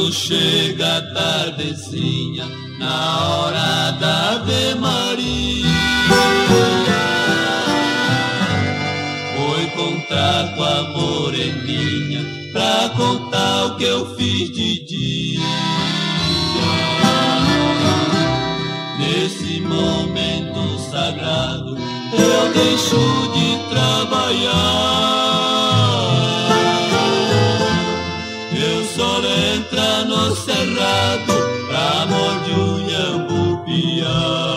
Quando chega a tardezinha, na hora da Ave Maria, vou encontrar com a moreninha pra contar o que eu fiz de dia. Nesse momento sagrado eu deixo de trabalhar. Eu só entra no cerrado pra amor de um Iambupiá.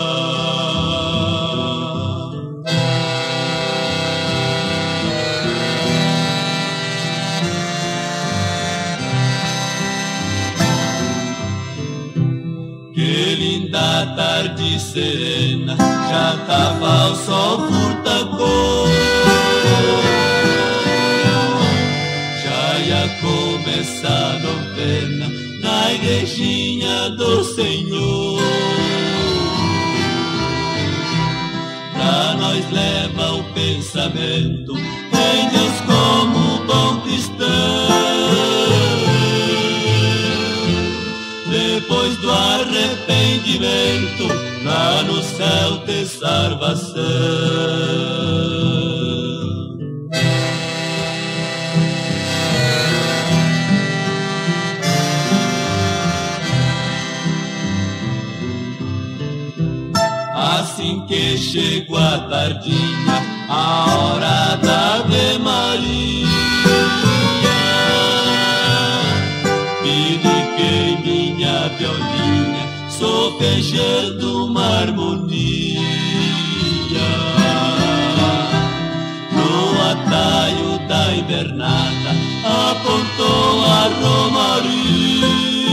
Que linda tarde serena, já tava o sol furtacor. Já ia começar a novena na igrejinha do Senhor. Pra nós leva o pensamento em Deus como bom cristão. Depois do arrependimento, lá no céu ter salvação. Assim que chegou a tardinha, a hora da Ave Maria, piniquei minha violinha, sopejando uma harmonia. No atalho da invernada apontou a romaria,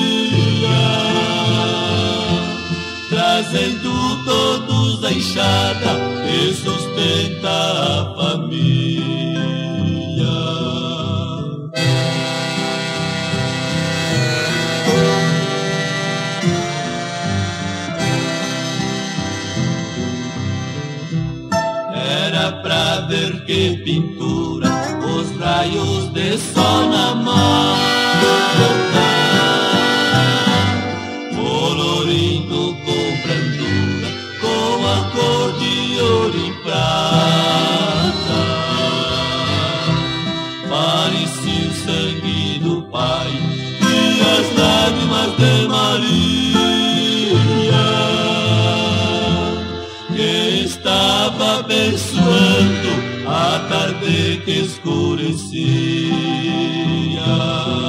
trazendo todos a enxada que sustenta a família. Era pra ver que pintura, os raios de sol na mata, colorindo com brandura, com a cor de ouro e prata. Parecia o sangue do Pai e as lágrimas de Maria, que estava abençoando a tarde que escurecia.